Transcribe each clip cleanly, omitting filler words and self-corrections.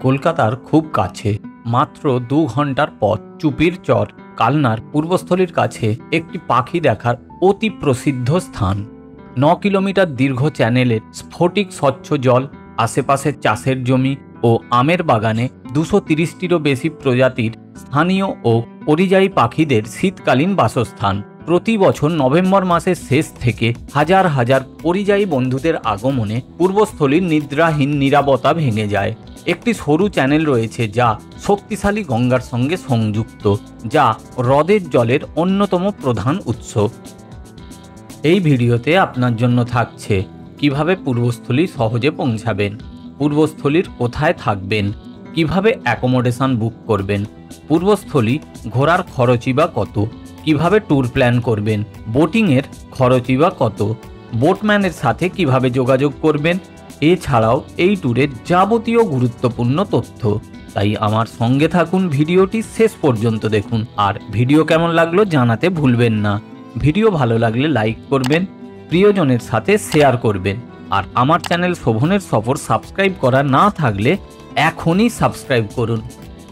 কলকাতার খুব কাছে, মাত্র 2 ঘন্টার পথ। চুপির চর কালনার পূর্বস্থলীর কাছে একটি পাখি দেখার অতি প্রসিদ্ধ স্থান। 9 কিলোমিটার দীর্ঘ চ্যানেলের স্ফটিক স্বচ্ছ জল, আশেপাশের চাষের জমি ও আমের বাগানে 230টিরও বেশি প্রজাতির স্থানীয় ও পরিযায়ী পাখিদের শীতকালীন বাসস্থান। প্রতি বছর নভেম্বর মাসের শেষ থেকে হাজার হাজার পরিযায়ী বন্ধুদের আগমনে পূর্বস্থলীর নিদ্রাহীন নীরবতা ভেঙে যায়। একটি সরু চ্যানেল রয়েছে যা শক্তিশালী গঙ্গার সঙ্গে সংযুক্ত, যা হ্রদের জলের অন্যতম প্রধান উৎস। এই ভিডিওতে আপনার জন্য থাকছে কিভাবে পূর্বস্থলী সহজে পৌঁছাবেন, পূর্বস্থলীর কোথায় থাকবেন, কিভাবে অ্যাকোমোডেশন বুক করবেন, পূর্বস্থলী ঘোরার খরচই বা কত, কিভাবে ট্যুর প্ল্যান করবেন, বোটিংয়ের খরচই বা কত, বোটম্যানের সাথে কিভাবে যোগাযোগ করবেন, এছাড়াও এই ট্যুরের যাবতীয় গুরুত্বপূর্ণ তথ্য। তাই আমার সঙ্গে থাকুন, ভিডিওটি শেষ পর্যন্ত দেখুন। আর ভিডিও কেমন লাগলো জানাতে ভুলবেন না। ভিডিও ভালো লাগলে লাইক করবেন, প্রিয়জনের সাথে শেয়ার করবেন। আর আমার চ্যানেল শোভনের সফর সাবস্ক্রাইব করা না থাকলে এখনই সাবস্ক্রাইব করুন।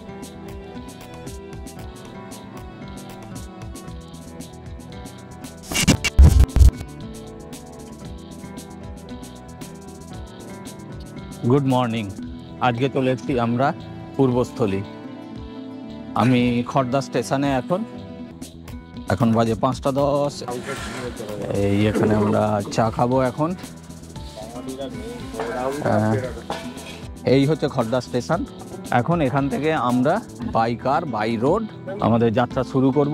Good morning. আজকে চলে এসেছি আমরা পূর্বস্থলী। আমি খড়দা স্টেশনে এখন বাজে 5:10। এখানে আমরা চা খাবো এখন। এই হচ্ছে খড়দা স্টেশন। এখন এখান থেকে আমরা বাই রোড আমাদের যাত্রা শুরু করব।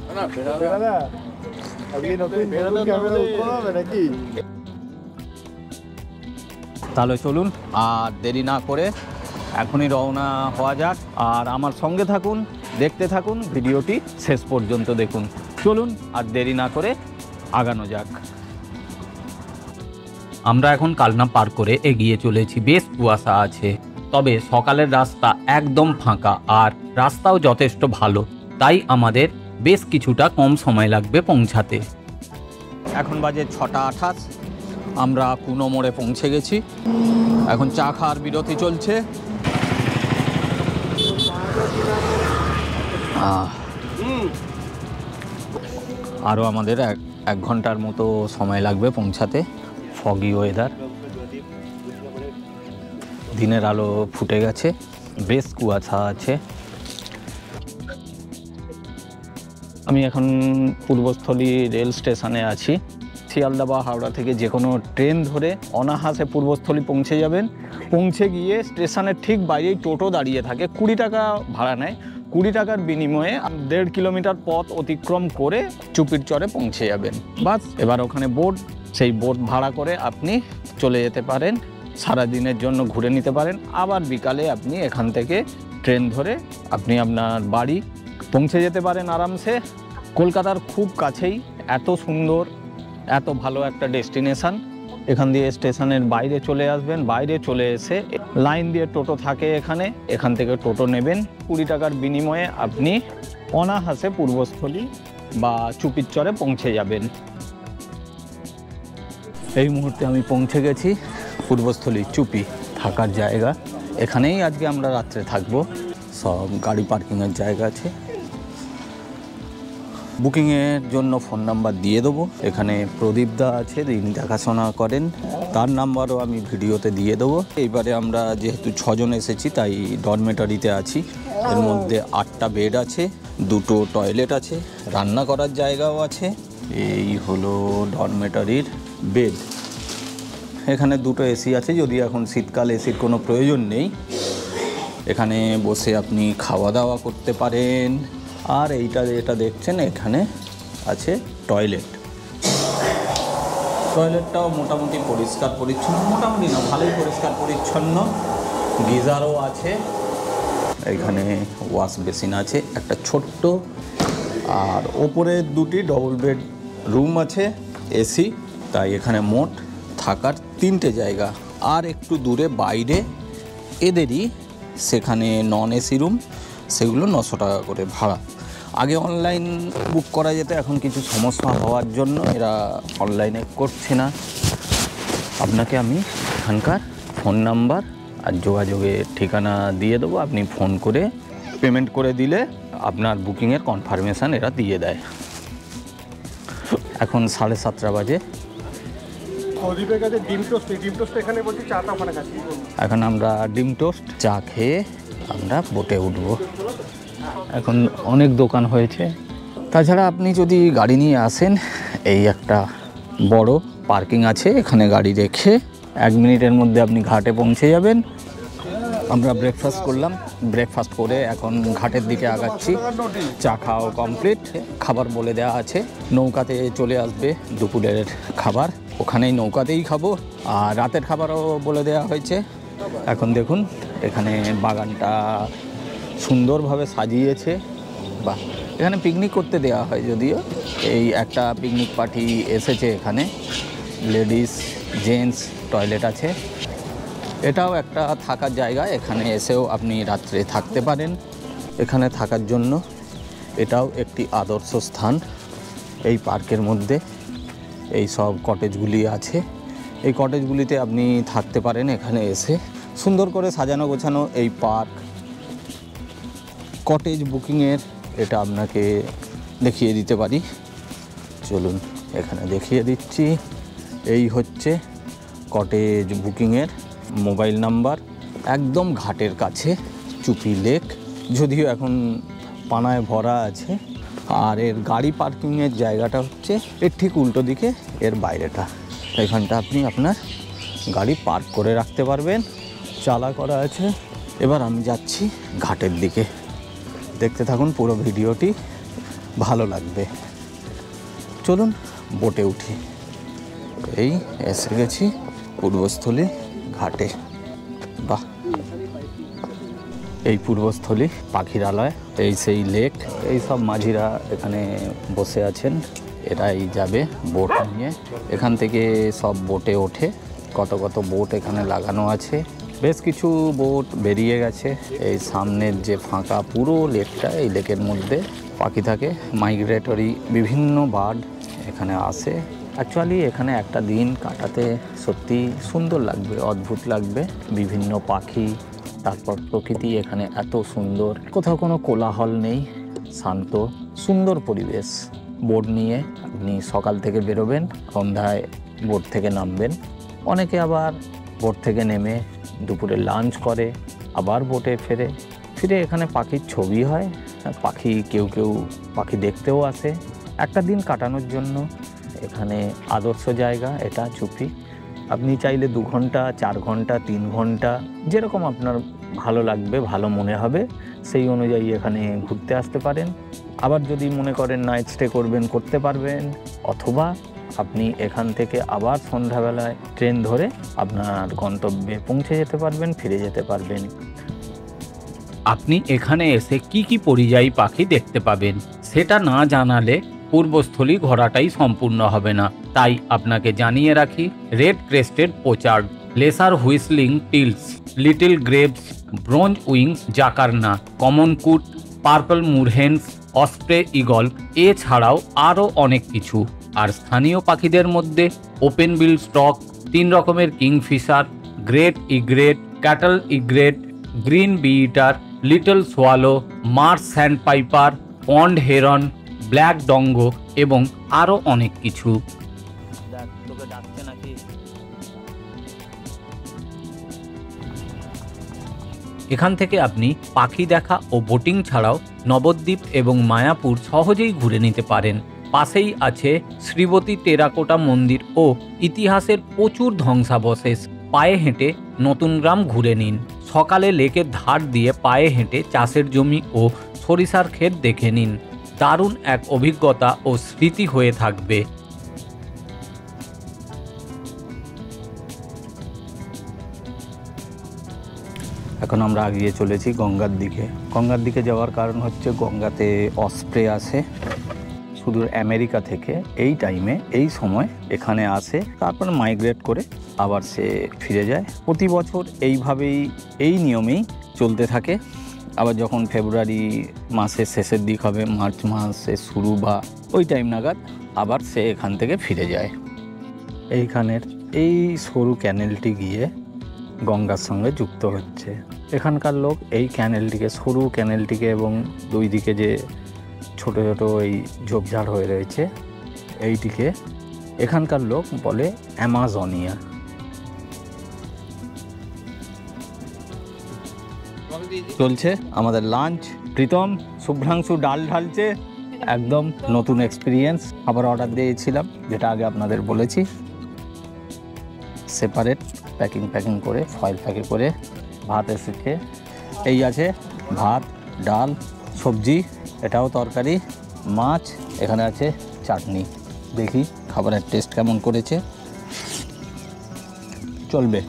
তাহলে চলুন আর দেরি না করে এখনই রওনা হওয়া যাক। আর আমার সঙ্গে থাকুন, দেখতে থাকুন, ভিডিওটি শেষ পর্যন্ত দেখুন। চলুন আর দেরি না করে আগানো যাক। আমরা এখন কালনা পার করে এগিয়ে চলেছি। বেশ কুয়াশা আছে, তবে সকালের রাস্তা একদম ফাঁকা আর রাস্তাও যথেষ্ট ভালো, তাই আমাদের বেশ কিছুটা কম সময় লাগবে পৌঁছাতে। এখন বাজে 6:28। আমরা কুনো মোড়ে পৌঁছে গেছি। এখন চা খাওয়ার বিরতি চলছে। আরও আমাদের এক ঘন্টার মতো সময় লাগবে পৌঁছাতে। ফগি ওয়েদার, দিনের আলো ফুটে গেছে, বেশ কুয়াশা আছে। আমি এখন পূর্বস্থলী রেল স্টেশনে আছি। শিয়ালদা বা হাওড়া থেকে যে কোনো ট্রেন ধরে অনায়াসে পূর্বস্থলী পৌঁছে যাবেন। পৌঁছে গিয়ে স্টেশনের ঠিক বাইরেই টোটো দাঁড়িয়ে থাকে, 20 টাকা ভাড়া নেয়। 20 টাকার বিনিময়ে 1.5 কিলোমিটার পথ অতিক্রম করে চুপির চরে পৌঁছে যাবেন। বাস, এবার ওখানে বোট, সেই বোট ভাড়া করে আপনি চলে যেতে পারেন, সারাদিনের জন্য ঘুরে নিতে পারেন। আবার বিকালে আপনি এখান থেকে ট্রেন ধরে আপনি আপনার বাড়ি পৌঁছে যেতে পারেন আরামসে। কলকাতার খুব কাছেই এত সুন্দর, এত ভালো একটা ডেস্টিনেশন। এখান দিয়ে স্টেশনের বাইরে চলে আসবেন, বাইরে চলে এসে লাইন দিয়ে টোটো থাকে এখান থেকে টোটো নেবেন। 20 টাকার বিনিময়ে আপনি অনায়াসে পূর্বস্থলী বা চুপির চরে পৌঁছে যাবেন। এই মুহূর্তে আমি পৌঁছে গেছি পূর্বস্থলী চুপি, থাকার জায়গা। এখানেই আজকে আমরা রাত্রে থাকবো। সব গাড়ি পার্কিংয়ের জায়গা আছে। বুকিংয়ের জন্য ফোন নাম্বার দিয়ে দেবো। এখানে প্রদীপদা আছে, যিনি দেখাশোনা করেন, তার নাম্বারও আমি ভিডিওতে দিয়ে দেবো। এইবারে আমরা যেহেতু 6 জন এসেছি, তাই ডরমেটরিতে আছি। এর মধ্যে 8টা বেড আছে, 2টো টয়লেট আছে, রান্না করার জায়গাও আছে। এই হলো ডরমেটরির বেড। এখানে 2টো এসি আছে, যদি এখন শীতকাল এসির কোনো প্রয়োজন নেই। এখানে বসে আপনি খাওয়া দাওয়া করতে পারেন। আর এইটা যেটা দেখছেন, এখানে আছে টয়লেট। টয়লেটটাও মোটামুটি পরিষ্কার পরিচ্ছন্ন, মোটামুটি না, ভালোই পরিষ্কার পরিচ্ছন্ন। গিজারও আছে। এখানে ওয়াশ বেসিন আছে একটা ছোট্ট। আর ওপরে 2টি ডবল বেড রুম আছে, এসি। তাই এখানে মোট থাকার 3টে জায়গা। আর একটু দূরে বাইরে এদেরই, সেখানে নন এসি রুম, সেগুলো 900 টাকা করে ভাড়া। আগে অনলাইন বুক করা যেত, এখন কিছু সমস্যা হওয়ার জন্য এরা অনলাইনে করছে না। আপনাকে আমি এখানকার ফোন নাম্বার আর যোগাযোগের ঠিকানা দিয়ে দেবো, আপনি ফোন করে পেমেন্ট করে দিলে আপনার বুকিংয়ের কনফার্মেশান এরা দিয়ে দেয়। এখন 7:30 বাজে। এখন আমরা ডিম টোস্ট চা খেয়ে আমরা বোটে উঠব। এখন অনেক দোকান হয়েছে। তাছাড়া আপনি যদি গাড়ি নিয়ে আসেন, এই একটা বড় পার্কিং আছে, এখানে গাড়ি রেখে 1 মিনিটের মধ্যে আপনি ঘাটে পৌঁছে যাবেন। আমরা ব্রেকফাস্ট করলাম, ব্রেকফাস্ট করে এখন ঘাটের দিকে আগাচ্ছি। চা খাওয়া কমপ্লিট, খাবার বলে দেওয়া আছে, নৌকাতে চলে আসবে দুপুরের খাবার, ওখানেই নৌকাতেই খাবো। আর রাতের খাবারও বলে দেওয়া হয়েছে। এখন দেখুন এখানে বাগানটা সুন্দরভাবে সাজিয়েছে। বা এখানে পিকনিক করতে দেওয়া হয় যদিও। এই একটা পিকনিক পার্টি এসেছে এখানে, লেডিস জেন্টস টয়লেট আছে। এটাও একটা থাকার জায়গা, এখানে এসেও আপনি রাত্রে থাকতে পারেন। এখানে থাকার জন্য এটাও একটি আদর্শ স্থান। এই পার্কের মধ্যে এই সব কটেজগুলি আছে, এই কটেজগুলিতে আপনি থাকতে পারেন। এখানে এসে সুন্দর করে সাজানো গোছানো এই পার্ক। কটেজ বুকিংয়ের এটা আপনাকে দেখিয়ে দিতে পারি, চলুন এখানে দেখিয়ে দিচ্ছি। এই হচ্ছে কটেজ বুকিংয়ের মোবাইল নাম্বার, একদম ঘাটের কাছে চুপি লেক, যদিও এখন পানায় ভরা আছে। আর এর গাড়ি পার্কিংয়ের জায়গাটা হচ্ছে এর ঠিক উল্টো দিকে, এর বাইরেটা। এখানটা আপনি আপনার গাড়ি পার্ক করে রাখতে পারবেন, চালা করা আছে। এবার আমি যাচ্ছি ঘাটের দিকে, দেখতে থাকুন পুরো ভিডিওটি, ভালো লাগবে। চলুন বোটে উঠি। এই এসে গেছি পূর্বস্থলী ঘাটে। বাহ, এই পূর্বস্থলী পাখিরালয়, এই সেই লেক। এই সব মাঝিরা এখানে বসে আছেন, এরাই যাবে বোট নিয়ে। এখান থেকে সব বোটে ওঠে, কত কত বোট এখানে লাগানো আছে। বেশ কিছু বোট বেরিয়ে গেছে। এই সামনের যে ফাঁকা পুরো লেকটা, এই লেকের মধ্যে পাখি থাকে, মাইগ্রেটরি বিভিন্ন বার্ড এখানে আসে। অ্যাকচুয়ালি এখানে একটা দিন কাটাতে সত্যি সুন্দর লাগবে, অদ্ভুত লাগবে। বিভিন্ন পাখি, তারপর প্রকৃতি এখানে এত সুন্দর, কোথাও কোনো কোলাহল নেই, শান্ত সুন্দর পরিবেশ। বোট নিয়ে আপনি সকাল থেকে বেরোবেন, সন্ধ্যায় বোট থেকে নামবেন। অনেকে আবার বোট থেকে নেমে দুপুরে লাঞ্চ করে, আবার বোটে ফিরে এখানে পাখির ছবি হয়। পাখি কেউ পাখি দেখতেও আসে। একটা দিন কাটানোর জন্য এখানে আদর্শ জায়গা এটা চুপি। আপনি চাইলে 2 ঘন্টা, 4 ঘন্টা, 3 ঘন্টা, যেরকম আপনার ভালো লাগবে, ভালো মনে হবে, সেই অনুযায়ী এখানে ঘুরতে আসতে পারেন। আবার যদি মনে করেন নাইট স্টে করবেন, করতে পারবেন। অথবা আপনি এখান থেকে আবার সন্ধ্যাবেলায় ট্রেন ধরে আপনার গন্তব্যে পৌঁছে যেতে পারবেন, ফিরে যেতে পারবেন। আপনি এখানে এসে কি কি পরিযায়ী পাখি দেখতে পাবেন সেটা না জানালে পূর্বস্থলী ঘোরাটাই সম্পূর্ণ হবে না। তাই আপনাকে জানিয়ে রাখি, red crested pochard, lesser whistling teals, little grebes, bronze wing jacana, common coot, purple moorhens, osprey eagle, এছাড়াও আরও অনেক কিছু। আর স্থানীয় পাখিদের মধ্যে ওপেন বিল স্টক, 3 রকমের kingfisher, great egret, cattle egret, green bittern, little swallow, marsh sandpiper, pond heron, black drongo এবং আরও অনেক কিছু। এখান থেকে আপনি পাখি দেখা ও বোটিং ছাড়াও নবদ্বীপ এবং মায়াপুর সহজেই ঘুরে নিতে পারেন। পাশেই আছে শ্রীবতী টেরাকোটা মন্দির ও ইতিহাসের প্রচুর ধ্বংসাবশেষ। পায়ে হেঁটে নতুন গ্রাম ঘুরে নিন। সকালে লেকের ধার দিয়ে পায়ে হেঁটে চাষের জমি ও সরিষার ক্ষেত দেখে নিন। দারুণ এক অভিজ্ঞতা ও স্মৃতি হয়ে থাকবে। এখন আমরা এগিয়ে চলেছি গঙ্গার দিকে। গঙ্গার দিকে যাওয়ার কারণ হচ্ছে গঙ্গাতে অস্প্রে আসে সুদূর আমেরিকা থেকে। এই টাইমে এই সময় এখানে আসে, তারপর মাইগ্রেট করে আবার সে ফিরে যায়। প্রতি বছর এইভাবেই এই নিয়মেই চলতে থাকে। আবার যখন ফেব্রুয়ারি মাসের শেষের দিক হবে, মার্চ মাসের শুরু বা ওই টাইম নাগাদ আবার সে এখান থেকে ফিরে যায়। এইখানের এই সরু ক্যানেলটি গিয়ে গঙ্গার সঙ্গে যুক্ত হচ্ছে। এখানকার লোক এই ক্যানেলটিকে, সরু ক্যানেলটিকে এবং দুই দিকে যে ছোট ছোট এই ঝোপঝাড় হয়ে রয়েছে এইটিকে এখানকার লোক বলে অ্যামাজনিয়া। চলছে আমাদের লাঞ্চ। প্রীতম শুভ্রাংশু ডাল ঢালছে, একদম নতুন এক্সপিরিয়েন্স। আবার অর্ডার দিয়েছিলাম, যেটা আগে আপনাদের বলেছি, সেপারেট প্যাকিং করে ফয়েল প্যাকে করে ভাত এসেছে। এই আছে ভাত, ডাল, সবজি, এটাও তরকারি, মাছ, এখানে আছে চাটনি। দেখি খাবারের টেস্ট কেমন করেছে। চলবে।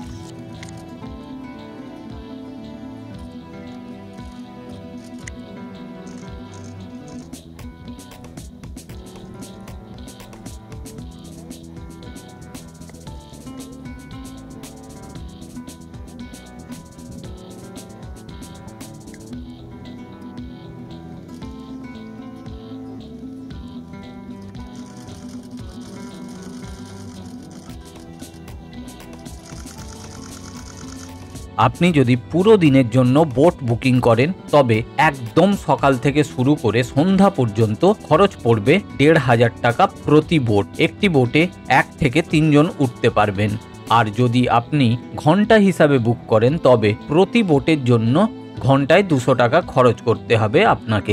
আপনি যদি পুরো দিনের জন্য বোট বুকিং করেন তবে একদম সকাল থেকে শুরু করে সন্ধ্যা পর্যন্ত খরচ পড়বে ১,৫০০ টাকা প্রতি বোট। একটি বোটে ১ থেকে ৩ জন উঠতে পারবেন। আর যদি আপনি ঘন্টা হিসাবে বুক করেন তবে প্রতি বোটের জন্য ঘন্টায় ২০০ টাকা খরচ করতে হবে আপনাকে।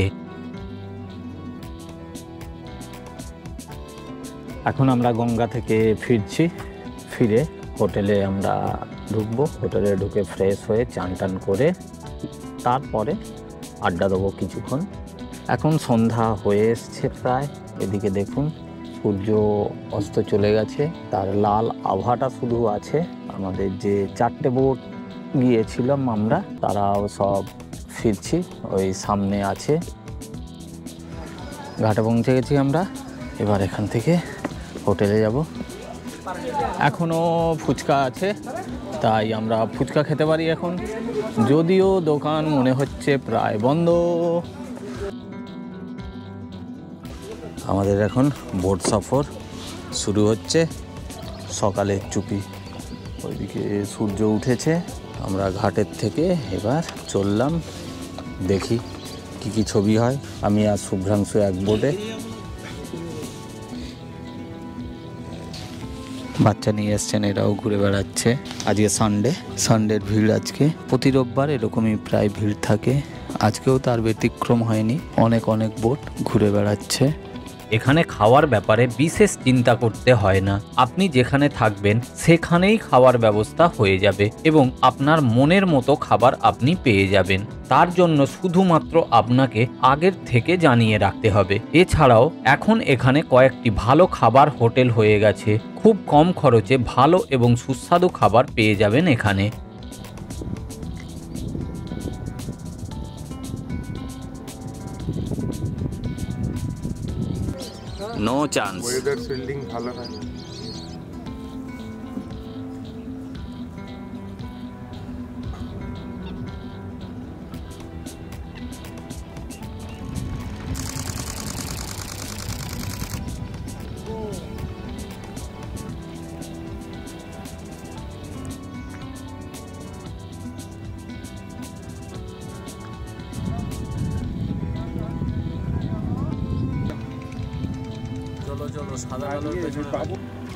এখন আমরা গঙ্গা থেকে ফিরছি। ফিরে হোটেলে আমরা ঢুকবো। হোটেলে ঢুকে ফ্রেশ হয়ে চান টান করে তারপরে আড্ডা দেবো কিছুক্ষণ। এখন সন্ধ্যা হয়ে এসছে প্রায়। এদিকে দেখুন সূর্য অস্ত চলে গেছে, তার লাল আভাটা শুধু আছে। আমাদের যে 4টে বোট গিয়েছিলাম আমরা, তারাও সব ফিরছি। ওই সামনে আছে, ঘাটে পৌঁছে গেছি আমরা। এবার এখান থেকে হোটেলে যাব। এখনও ফুচকা আছে, তাই আমরা ফুচকা খেতে পারি এখন, যদিও দোকান মনে হচ্ছে প্রায় বন্ধ। আমাদের এখন বোট সফর শুরু হচ্ছে। সকালের চুপি, ওইদিকে সূর্য উঠেছে। আমরা ঘাটের থেকে এবার চললাম, দেখি কি কি ছবি হয়। আমি আর শুভ্রাংশু এক বোটে। বাচ্চা নিয়ে এসছেন, এরাও ঘুরে বেড়াচ্ছে। আজকে সানডের ভিড় আজকে। প্রতি রোববার এরকমই প্রায় ভিড় থাকে, আজকেও তার ব্যতিক্রম হয়নি। অনেক বোট ঘুরে বেড়াচ্ছে। এখানে খাওয়ার ব্যাপারে বিশেষ চিন্তা করতে হয় না। আপনি যেখানে থাকবেন সেখানেই খাওয়ার ব্যবস্থা হয়ে যাবে এবং আপনার মনের মতো খাবার আপনি পেয়ে যাবেন। তার জন্য শুধুমাত্র আপনাকে আগের থেকে জানিয়ে রাখতে হবে। এছাড়াও এখন এখানে কয়েকটি ভালো খাবার হোটেল হয়ে গেছে। খুব কম খরচে ভালো এবং সুস্বাদু খাবার পেয়ে যাবেন এখানে। No chance. ওয়েদার ফিল্ডিং ভালো হয়। চলো সাদা কালোর পেছনে পাবো।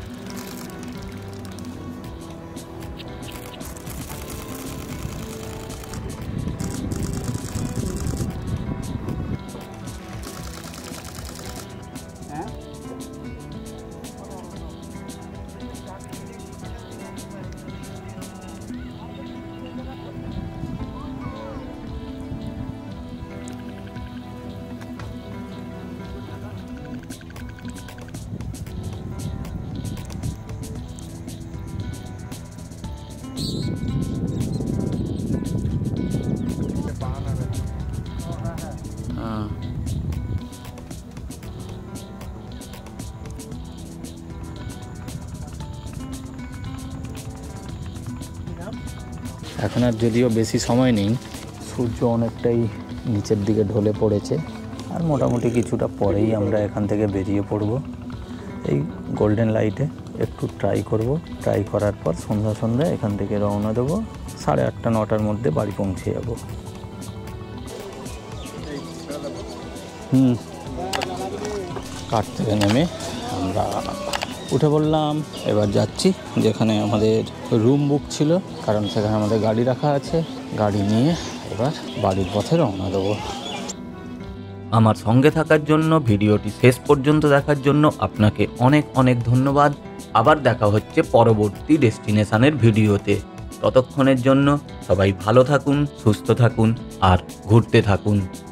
এখন আর যদিও বেশি সময় নেই, সূর্য অনেকটাই নিচের দিকে ঢলে পড়েছে, আর মোটামুটি কিছুটা পরেই আমরা এখান থেকে বেরিয়ে পড়ব এই গোল্ডেন লাইটে। একটু ট্রাই করব। ট্রাই করার পর সন্ধ্যা এখান থেকে রওনা দেবো। 8:30 9টার মধ্যে বাড়ি পৌঁছে যাব। কার থেকে নেমে আমরা উঠে পড়লাম। এবার যাচ্ছি যেখানে আমাদের রুম বুক ছিল, কারণ সেখানে আমাদের গাড়ি রাখা আছে। গাড়ি নিয়ে এবার বাড়ির পথে রওনা দেবো। আমার সঙ্গে থাকার জন্য, ভিডিওটি শেষ পর্যন্ত দেখার জন্য আপনাকে অনেক অনেক ধন্যবাদ। আবার দেখা হচ্ছে পরবর্তী ডেস্টিনেশনের ভিডিওতে। ততক্ষণের জন্য সবাই ভালো থাকুন, সুস্থ থাকুন আর ঘুরতে থাকুন।